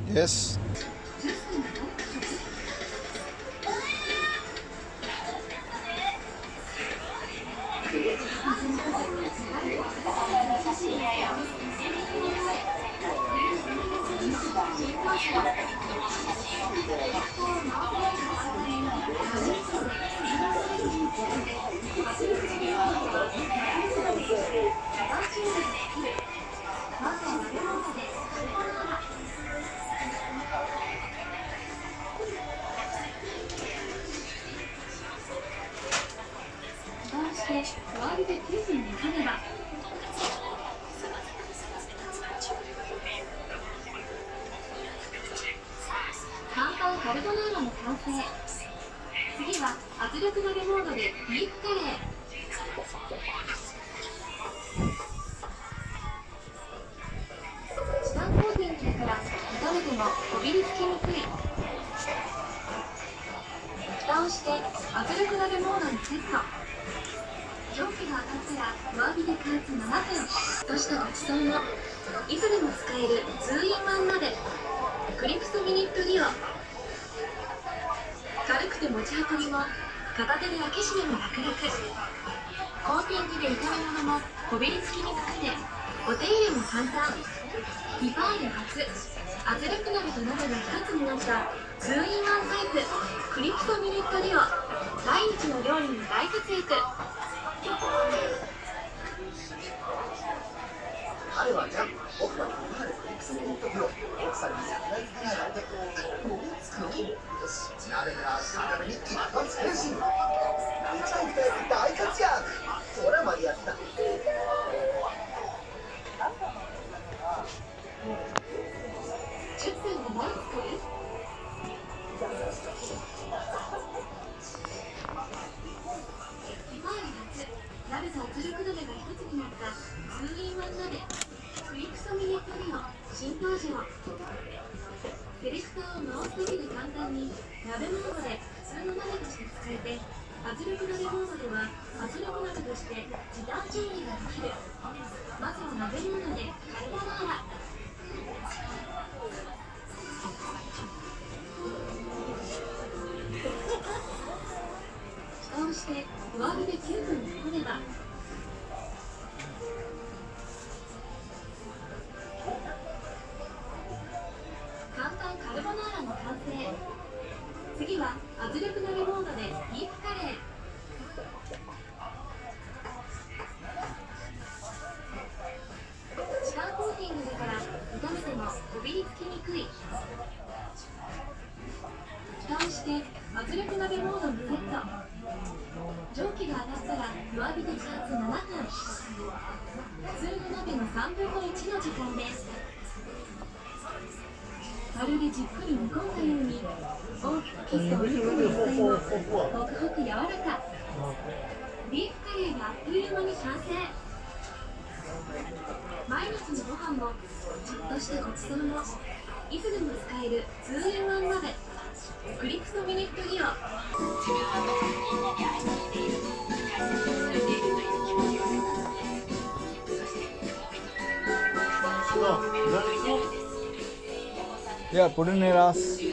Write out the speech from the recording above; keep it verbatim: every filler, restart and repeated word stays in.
Yes. 簡単カルボナーラの完成。次は圧力鍋モードでビーフカレー。チタンコーティングだから炒めてもこびりつきにくい。蓋をして圧力鍋モードにセット。蒸気が当たったら弱火で加熱ななふん。としたごちそうもいつでも使えるツーインワン鍋クリプスミニットデュオ。軽くて持ち運びも片手で開け閉めも楽々。コーティングで炒め物もこびりつきにくくてお手入れも簡単。ティファール初圧力鍋と鍋が一つになったツーインワンタイプクリプスミニットデュオ。毎日の料理に大活躍。 彼はじゃん、僕はティファールクリプスミニットデュオ。奥さんにサプライズディナーなんて思いつくの？よし、鍋なら片手に一発変身。一台二役大活躍。それまでやった。 じゅっぷんで何作る？鍋と圧力鍋が一つになったツーインワン鍋クリプスミニットデュオ新登場。セレクターを回すだけで簡単に鍋モードで普通の鍋として使えて、圧力鍋モードでは圧力鍋として時短調理ができる。まずは鍋モードでカルボナーラ。蓋をして弱火できゅうふん煮込めば簡単カルボナーラの完成。次は圧力鍋モードでビーフカレー。チタンコーティングだから炒めてもこびりつきにくい。蓋をして圧力鍋モードにセット。蒸気が上がったら弱火で加熱ななふん。普通の鍋のさんぶんのいちの時間です。まるでじっくり煮込んだように大きく切ったお肉の野菜もホクホク柔らか。ビーフカレーがあっという間に完成。毎日のご飯もちょっとしたごちそうもいつでも使えるツーインワン鍋クリプスミニットデュオ。 Ya, ponerlas.